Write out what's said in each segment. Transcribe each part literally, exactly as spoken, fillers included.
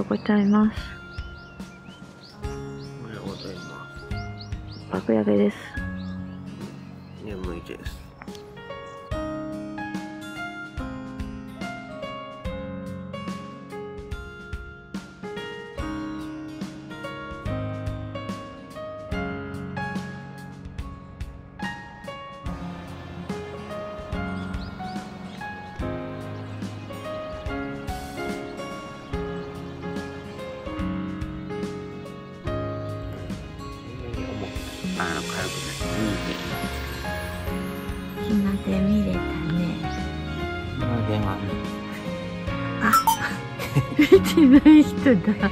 ございます。 おはようございます。 爆焼けです。 眠いです。あの軽くなって日の出見れたね。 日の出はね。 あ、見てない人だ。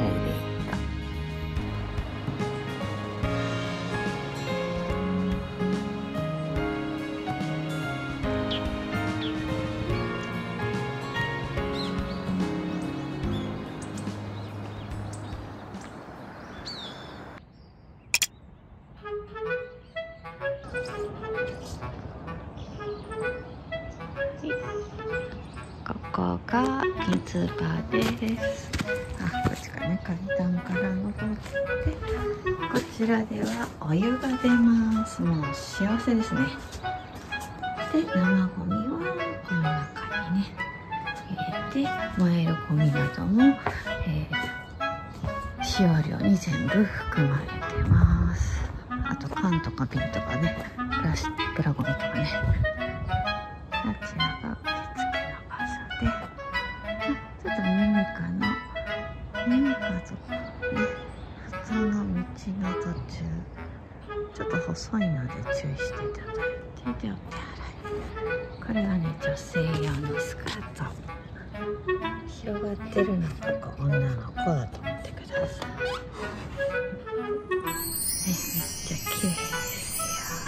ここが水場です。あ、こっちからね、階段から登って、こちらではお湯が出ます。もう幸せですね。で、生ゴミはこの中にね、入れて、燃えるゴミなども、えー、使用量に全部含まれてます。あと缶とか瓶とかね、プラスプラゴミとかね。あちらが受付の場所で、ちょっとミミカのミミカ族ね、普通の道の途中、ちょっと細いので注意していただいて、でお手洗い。これはね、女性用のスカート。広がってるのここ女の子だと思ってください。ね、めっちゃ綺麗です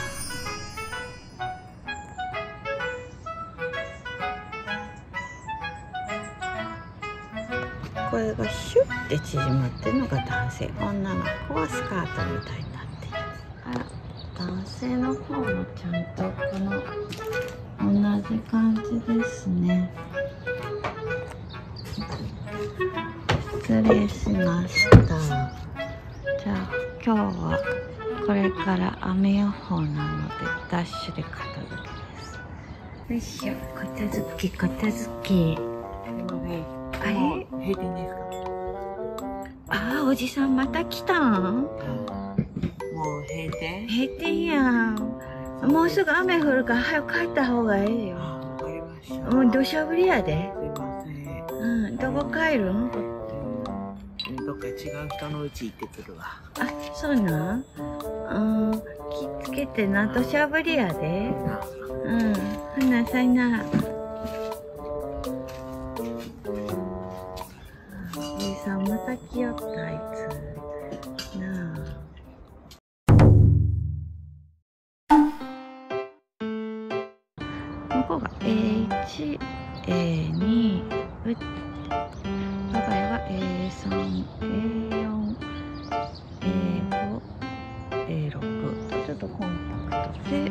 よ。これがシュッて縮まってるのが男性、女の子はスカートみたいになっている。あら、男性の方もちゃんとこの同じ感じですね。失礼しました。じゃあ今日はこれから雨予報なのでダッシュで片付けです。よいしょ、片付け片付け。あれ、 閉店ですか？ ああ、おじさんまた来たん？ もう閉店？ 閉店やん。もうすぐ雨降るから早く帰った方がええよ。 わかりました。 もう土砂降りやで。 すいません。 うん、どこ帰るん？ どっか違う人の家行ってくるわ。 あ、そうなん？うん、気ぃつけてな、土砂降りやで。うん、ほな、さいなら。おじさんまた来よった、あいつ。なあ。ここが エーワン、エーツー、我が家が エースリー、エーフォー、エーファイブ、エーシックス とちょっとコンパクトで、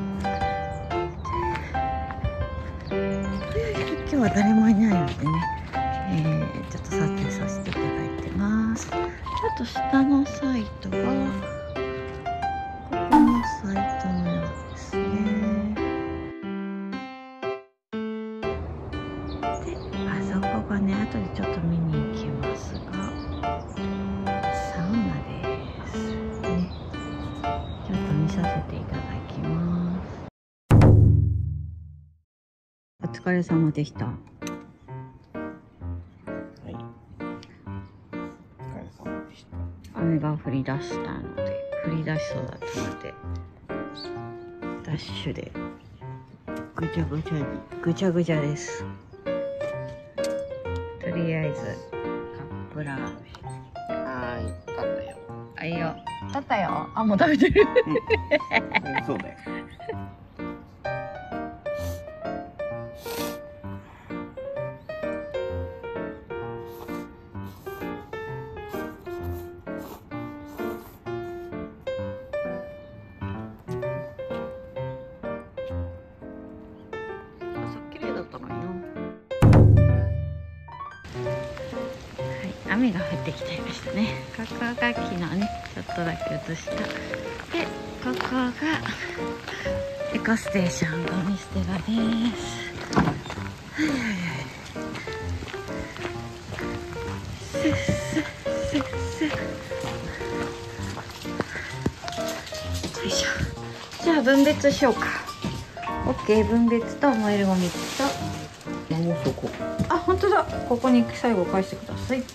今日は誰もいないのでね、えー、ちょっと撮影させていただいてます。ちょっと下のサイトがここのサイトのようですね。で、あそこがね、後でちょっと見に行きますが、サウナですね。ちょっと見させていただきます。お疲れ様でした。 はい。お疲れ様でした。 雨が降り出したので、降り出しそうだったので、ダッシュでぐちゃぐちゃに、ぐちゃぐちゃです。とりあえずカップラーメン。 はーい、分かったよ。 あ、いいよ。立ったよ。あ、もう食べてる。 うん、そうだよ。 雨が降ってきちゃいましたね。ここが昨日ねちょっとだけ映した。でここがエコステーションゴミ捨て場です。はいはいはい。スッスッスッスッ。よいしょ。じゃあ分別しようか。オッケー、分別と燃えるゴミと。 もうそこ。 あ、本当だ。ここに最後返してください。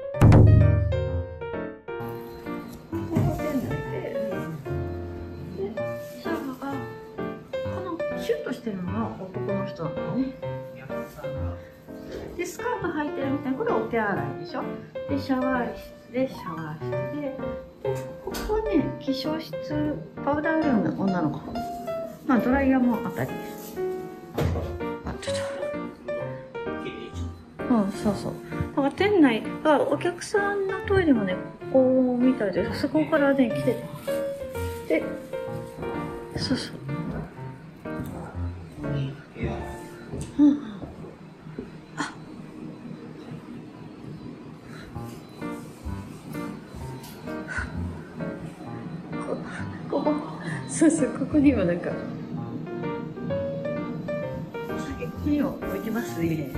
シュッとしてるのが男の人なのね。でスカート履いてるみたいな、これお手洗いでしょ。でシャワー室でシャワー室で、でここはね化粧室、パウダールーム、女の子、まあドライヤーもあたりです。あ、ちょっと、うん、そうそう。だから店内がお客さんのトイレもねここみたいで、そこからね来てて、でそうそう。うん、あ、ここ、そうそう、ここにもなんかお酒、ここにも置いてますね。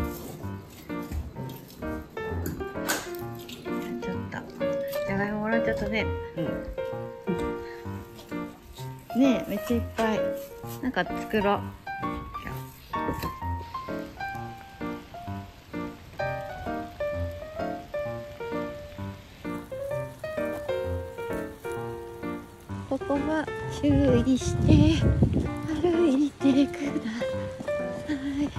ちょっとじゃがいももらっちゃったね。うん、ねえ、めっちゃいっぱい。なんか作ろう。ここは注意して歩いてください。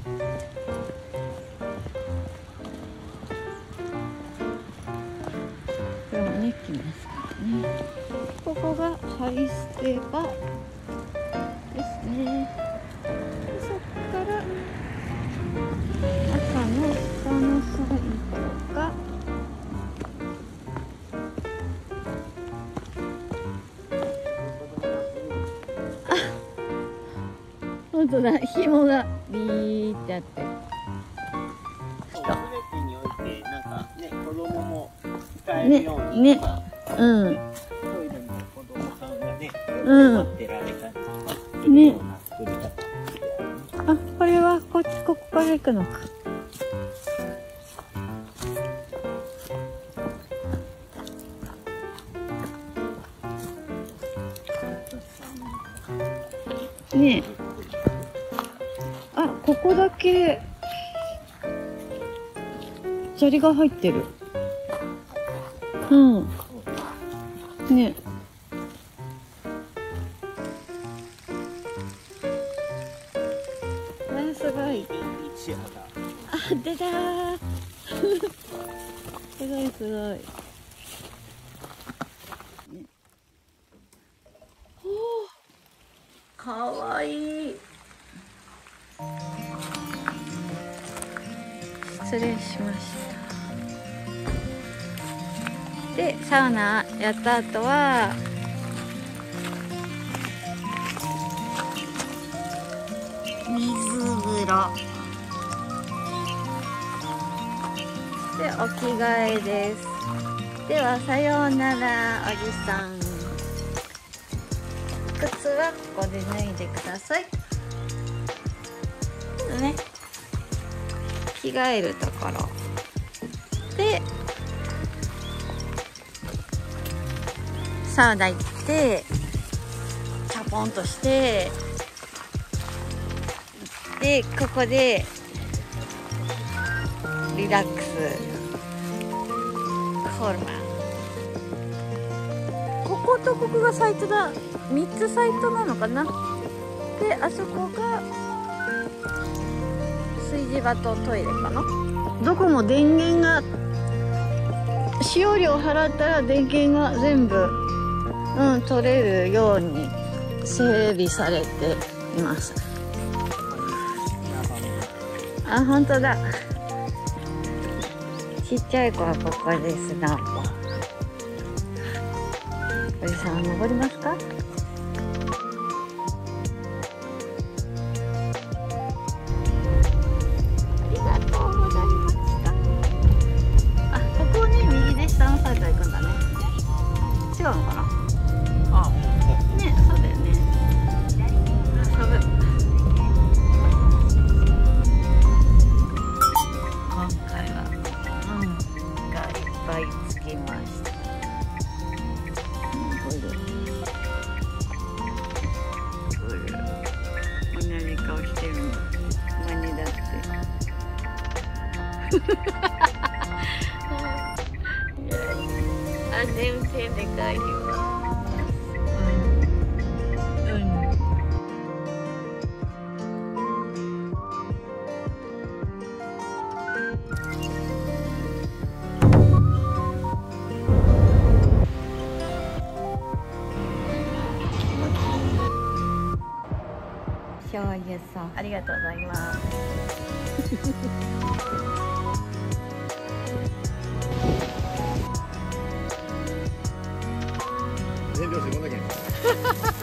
これもね、来ますからね。ここがハイステ場ですね。でそこから赤の下のサイトが本当だ、紐がビーってあって。 そう、全てにおいてなんかね、子供も使えるように、 ね、ね、うん。 トイレも子供さんがね、 うん、 待ってられたりするような作り方。 あ、これはこっち、ここから行くのか。ねえ。あ、ここだけ砂利が入ってる。うん。ねえ。あ、すごい。あ、出たー。すごいすごい。かわいい。失礼しました。でサウナやった後は水風呂でお着替えです。ではさようなら、おじさん。靴はここで脱いでください。ね、着替えるところでサウナ行ってチャポンとしてでここでリラックスホルマン。こことここがサイトだ。みっつサイトなのかな。であそこが炊事場とトイレかな。どこも電源が使用料払ったら電源が全部、うん、取れるように整備されています。あ、本当だ。ちっちゃい子はここですな。おじさん登りますか。あ、ここあ、全然でかいよ。うん。うん。醤油さん、ありがとうございます。 燃料してこんだけ。